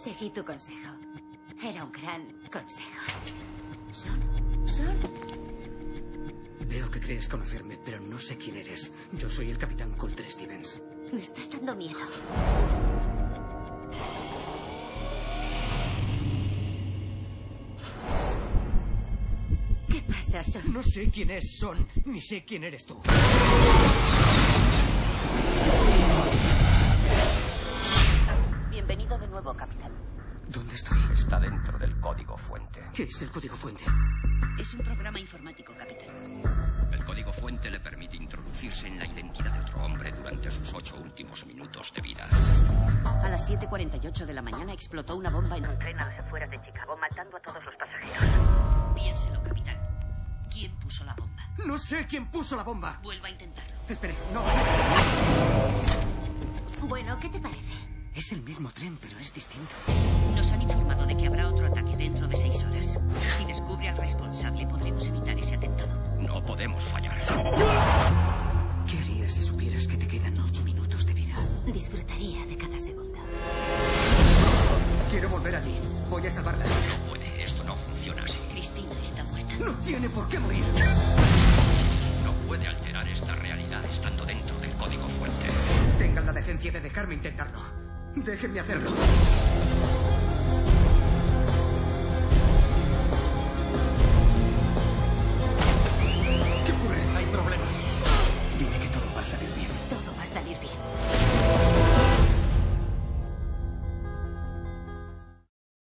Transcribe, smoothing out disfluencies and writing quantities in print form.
Seguí tu consejo. Era un gran consejo. Veo que crees conocerme, pero no sé quién eres. Yo soy el capitán Coulter Stevens. Me estás dando miedo. ¿Qué pasa, Son? No sé quién es Son, ni sé quién eres tú. Bienvenido de nuevo, capitán. ¿Dónde estoy? Está dentro del código fuente. ¿Qué es el código fuente? Es un programa informático, capitán. El código fuente le permite introducirse en la identidad de otro hombre durante sus 8 últimos minutos de vida. A las 7:48 de la mañana explotó una bomba en un tren a las afueras de Chicago, matando a todos los pasajeros. Piénselo, capitán. ¿Quién puso la bomba? No sé quién puso la bomba. Vuelva a intentarlo. Espere, no. Bueno, ¿qué te parece? Es el mismo tren, pero es distinto. Nos han informado de que habrá otro ataque dentro de 6 horas. Si descubre al responsable, podremos evitar ese atentado. No podemos fallar. ¿Qué harías si supieras que te quedan 8 minutos de vida? Disfrutaría de cada segundo. Quiero volver a ti. Voy a salvarla. No puede, esto no funciona así. Cristina está muerta. No tiene por qué morir. No puede alterar esta realidad estando dentro del código fuente. Tengan la decencia de dejarme intentarlo. Déjenme hacerlo.